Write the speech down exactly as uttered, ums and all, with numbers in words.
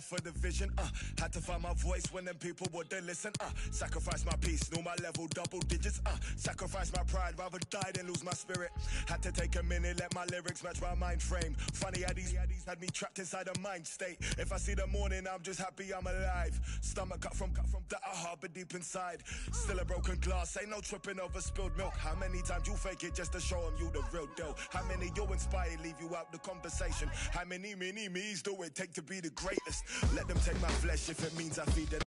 for the vision, uh Had to find my voice when them people wouldn't listen, uh Sacrifice my peace, knew my level, double digits, uh Sacrifice my pride, rather die than lose my spirit. Had to take a minute, let my lyrics match my mind frame. Funny how these haddies had me trapped inside a mind state. If I see the morning, I'm just happy I'm alive. Stomach cut from, cut from that I harbor deep inside. Still a broken glass, ain't no tripping over spilled milk. How many times you fake it just to show them you the real deal? How many you inspire, leave you out the conversation? How many mini me's do it take to be the greatest? Let them take my flesh if it means I feed them.